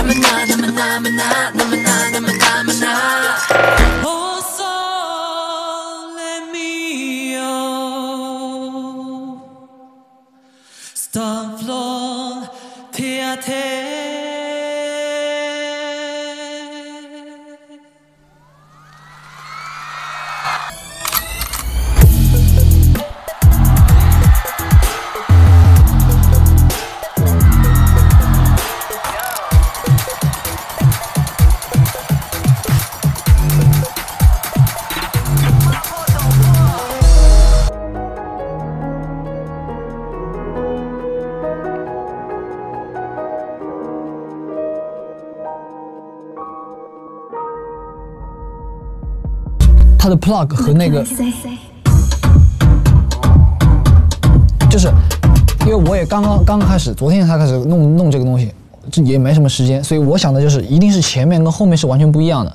Oh, sole mio, stanflon te a te. 它的 plug 和那个，就是因为我也刚开始，昨天才开始弄这个东西，这也没什么时间，所以我想的就是一定是前面跟后面是完全不一样的。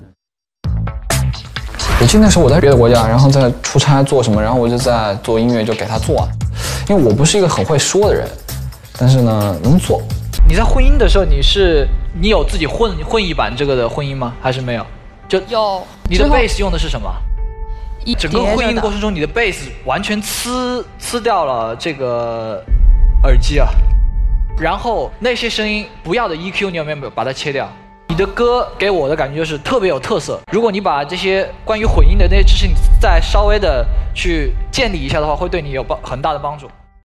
我记得那时候我在别的国家，然后在出差做什么，然后我就在做音乐，就给他做，因为我不是一个很会说的人，但是呢能做。 你在混音的时候，你有自己混一版这个的混音吗？还是没有？就有。 你的 bass 用的是什么？整个混音的过程中，你的 bass 完全呲掉了这个耳机啊，然后那些声音不要的 EQ 你有没有把它切掉？你的歌给我的感觉就是特别有特色。如果你把这些关于混音的那些知识你再稍微的去建立一下的话，会对你有很大的帮助。